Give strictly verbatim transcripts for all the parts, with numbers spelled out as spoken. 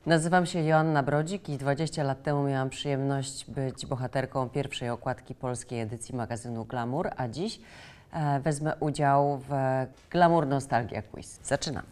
Nazywam się Joanna Brodzik i dwadzieścia lat temu miałam przyjemność być bohaterką pierwszej okładki polskiej edycji magazynu Glamour, a dziś e, wezmę udział w Glamour Nostalgia Quiz. Zaczynamy.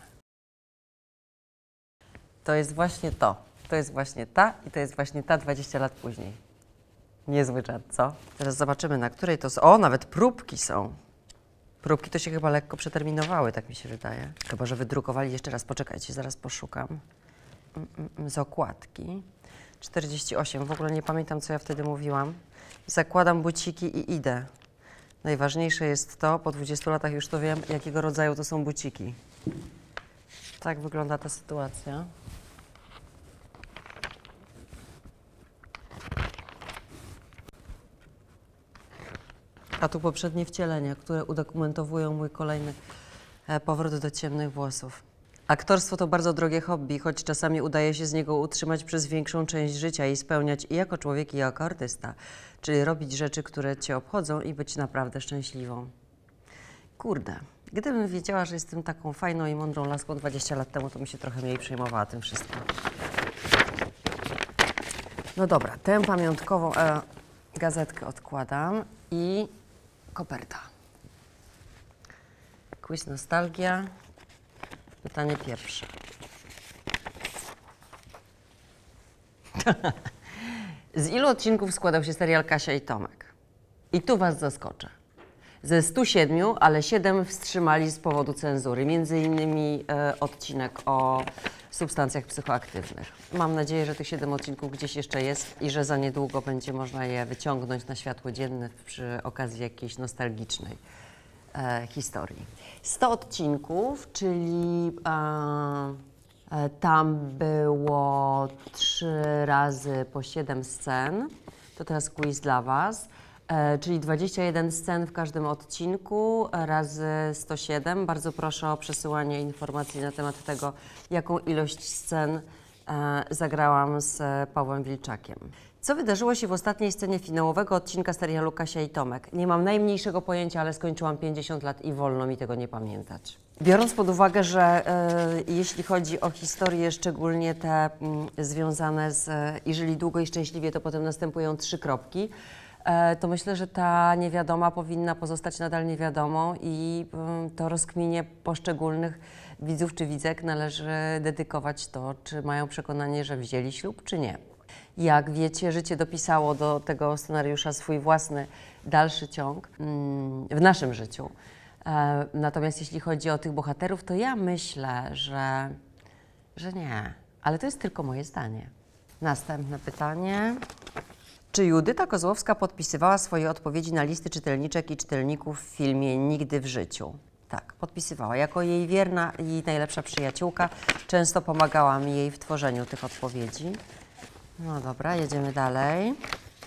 To jest właśnie to. To jest właśnie ta i to jest właśnie ta dwadzieścia lat później. Niezły czat, co? Teraz zobaczymy, na której to są. O, nawet próbki są. Próbki to się chyba lekko przeterminowały, tak mi się wydaje. Chyba że wydrukowali jeszcze raz. Poczekajcie, zaraz poszukam. Z okładki. czterdzieści osiem. W ogóle nie pamiętam, co ja wtedy mówiłam. Zakładam buciki i idę. Najważniejsze jest to, po dwudziestu latach już to wiem, jakiego rodzaju to są buciki. Tak wygląda ta sytuacja. A tu poprzednie wcielenia, które udokumentowują mój kolejny powrót do ciemnych włosów. Aktorstwo to bardzo drogie hobby, choć czasami udaje się z niego utrzymać przez większą część życia i spełniać i jako człowiek, i jako artysta. Czyli robić rzeczy, które cię obchodzą i być naprawdę szczęśliwą. Kurde, gdybym wiedziała, że jestem taką fajną i mądrą laską dwadzieścia lat temu, to bym się trochę mniej przejmowała tym wszystkim. No dobra, tę pamiątkową e, gazetkę odkładam i koperta. Quiz Nostalgia. Pytanie pierwsze. Z ilu odcinków składał się serial Kasia i Tomek? I tu was zaskoczę. Ze stu siedmiu, ale siedem wstrzymali z powodu cenzury. Między innymi e, odcinek o substancjach psychoaktywnych. Mam nadzieję, że tych siedem odcinków gdzieś jeszcze jest i że za niedługo będzie można je wyciągnąć na światło dzienne przy okazji jakiejś nostalgicznej e, historii. sto odcinków, czyli e, e, tam było trzy razy po siedem scen. To teraz quiz dla was. E, czyli dwadzieścia jeden scen w każdym odcinku razy sto siedem. Bardzo proszę o przesyłanie informacji na temat tego, jaką ilość scen e, zagrałam z Pawłem Wilczakiem. Co wydarzyło się w ostatniej scenie finałowego odcinka serialu Kasia i Tomek? Nie mam najmniejszego pojęcia, ale skończyłam pięćdziesiąt lat i wolno mi tego nie pamiętać. Biorąc pod uwagę, że e, jeśli chodzi o historie, szczególnie te m, związane z e, i żyli długo i szczęśliwie, to potem następują trzy kropki, e, to myślę, że ta niewiadoma powinna pozostać nadal niewiadomą i e, to rozkminie poszczególnych widzów czy widzek należy dedykować to, czy mają przekonanie, że wzięli ślub, czy nie. Jak wiecie, życie dopisało do tego scenariusza swój własny dalszy ciąg mm, w naszym życiu. E, natomiast jeśli chodzi o tych bohaterów, to ja myślę, że, że nie. Ale to jest tylko moje zdanie. Następne pytanie. Czy Judyta Kozłowska podpisywała swoje odpowiedzi na listy czytelniczek i czytelników w filmie Nigdy w życiu? Tak, podpisywała. Jako jej wierna i najlepsza przyjaciółka często pomagała mi jej w tworzeniu tych odpowiedzi. No dobra, jedziemy dalej.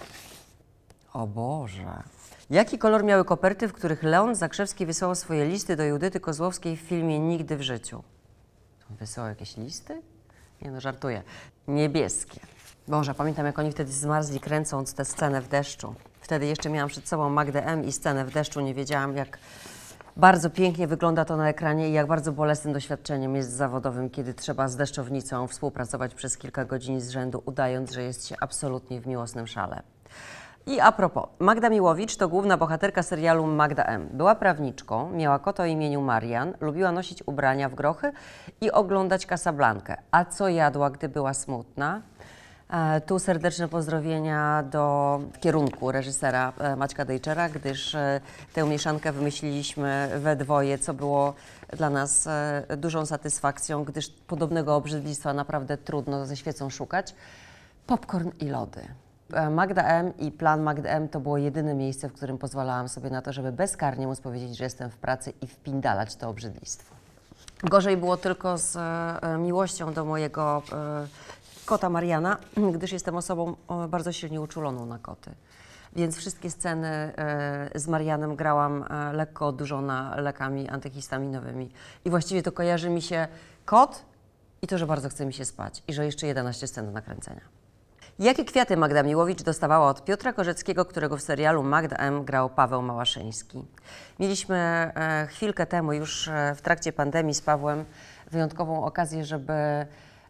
O Boże. Jaki kolor miały koperty, w których Leon Zakrzewski wysłał swoje listy do Judyty Kozłowskiej w filmie Nigdy w życiu? Wysłał jakieś listy? Nie no, żartuję. Niebieskie. Boże, pamiętam, jak oni wtedy zmarzli, kręcąc tę scenę w deszczu. Wtedy jeszcze miałam przed sobą Magdę M. i scenę w deszczu. Nie wiedziałam, jak bardzo pięknie wygląda to na ekranie i jak bardzo bolesnym doświadczeniem jest zawodowym, kiedy trzeba z deszczownicą współpracować przez kilka godzin z rzędu, udając, że jest się absolutnie w miłosnym szale. I a propos, Magda Miłowicz to główna bohaterka serialu Magda M. Była prawniczką, miała kota o imieniu Marian, lubiła nosić ubrania w grochy i oglądać Casablankę. A co jadła, gdy była smutna? E, tu serdeczne pozdrowienia do kierunku reżysera e, Maćka Dejczera, gdyż e, tę mieszankę wymyśliliśmy we dwoje, co było dla nas e, dużą satysfakcją, gdyż podobnego obrzydlistwa naprawdę trudno ze świecą szukać. Popcorn i lody. E, Magda M. i plan Magdy M. to było jedyne miejsce, w którym pozwalałam sobie na to, żeby bezkarnie móc powiedzieć, że jestem w pracy i wpindalać to obrzydlistwo. Gorzej było tylko z e, miłością do mojego e, kota Mariana, gdyż jestem osobą bardzo silnie uczuloną na koty. Więc wszystkie sceny e, z Marianem grałam e, lekko odurzona lekami antyhistaminowymi. I właściwie to kojarzy mi się kot i to, że bardzo chce mi się spać i że jeszcze jedenaście scen do nakręcenia. Jakie kwiaty Magda Miłowicz dostawała od Piotra Korzeckiego, którego w serialu Magda M. grał Paweł Małaszyński? Mieliśmy e, chwilkę temu już e, w trakcie pandemii z Pawłem wyjątkową okazję, żeby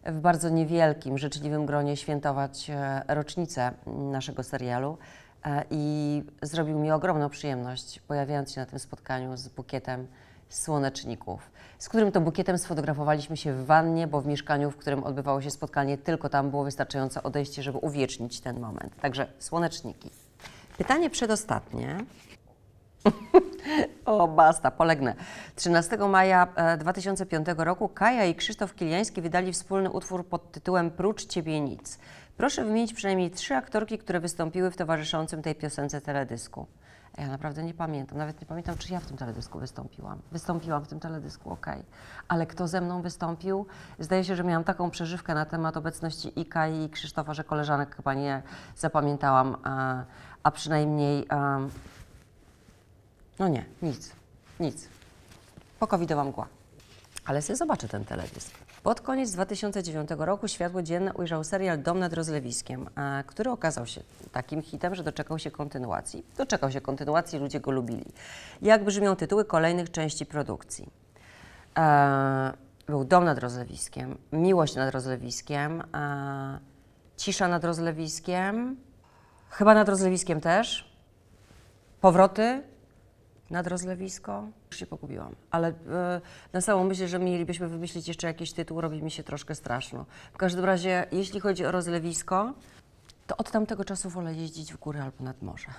w bardzo niewielkim, życzliwym gronie świętować e, rocznicę naszego serialu e, i zrobił mi ogromną przyjemność, pojawiając się na tym spotkaniu z bukietem słoneczników, z którym to bukietem sfotografowaliśmy się w wannie, bo w mieszkaniu, w którym odbywało się spotkanie, tylko tam było wystarczające odejście, żeby uwiecznić ten moment. Także słoneczniki. Pytanie przedostatnie. O, basta, polegnę. trzynastego maja dwa tysiące piątego roku Kaja i Krzysztof Kiliański wydali wspólny utwór pod tytułem Prócz Ciebie nic. Proszę wymienić przynajmniej trzy aktorki, które wystąpiły w towarzyszącym tej piosence teledysku. Ja naprawdę nie pamiętam, nawet nie pamiętam, czy ja w tym teledysku wystąpiłam. Wystąpiłam w tym teledysku, okej. Okay. Ale kto ze mną wystąpił? Zdaje się, że miałam taką przeżywkę na temat obecności i Kai i Krzysztofa, że koleżanek chyba nie zapamiętałam, a, a przynajmniej... A, no nie, nic, nic. Pokowidowa mgła. Ale sobie zobaczę ten teledysk. Pod koniec dwa tysiące dziewiątego roku światło dzienne ujrzał serial Dom nad Rozlewiskiem, a, który okazał się takim hitem, że doczekał się kontynuacji. Doczekał się kontynuacji, ludzie go lubili. Jak brzmią tytuły kolejnych części produkcji? E, był Dom nad Rozlewiskiem, Miłość nad Rozlewiskiem, e, Cisza nad Rozlewiskiem, chyba nad Rozlewiskiem też, Powroty nad Rozlewisko. Już się pogubiłam, ale e, na samą myśl, że mielibyśmy wymyślić jeszcze jakiś tytuł, robi mi się troszkę straszno. W każdym razie, jeśli chodzi o Rozlewisko, to od tamtego czasu wolę jeździć w góry albo nad morze.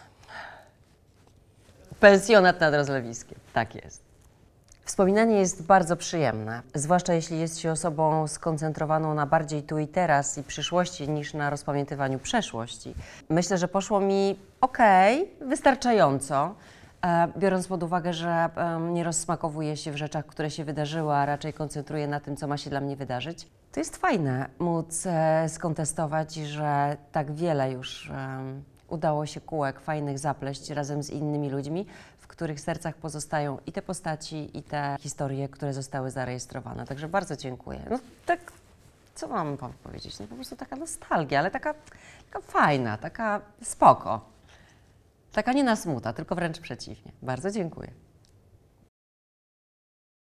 Pensjonat nad Rozlewiskiem, tak jest. Wspominanie jest bardzo przyjemne, zwłaszcza jeśli jest się osobą skoncentrowaną na bardziej tu i teraz i przyszłości niż na rozpamiętywaniu przeszłości. Myślę, że poszło mi okej, wystarczająco. Biorąc pod uwagę, że nie rozsmakowuję się w rzeczach, które się wydarzyły, a raczej koncentruję na tym, co ma się dla mnie wydarzyć, to jest fajne móc skontestować, że tak wiele już udało się kółek fajnych zapleść razem z innymi ludźmi, w których sercach pozostają i te postaci, i te historie, które zostały zarejestrowane. Także bardzo dziękuję. No tak, co mam wam powiedzieć? No po prostu taka nostalgia, ale taka, taka fajna, taka spoko. Taka nie nasmuta, tylko wręcz przeciwnie. Bardzo dziękuję.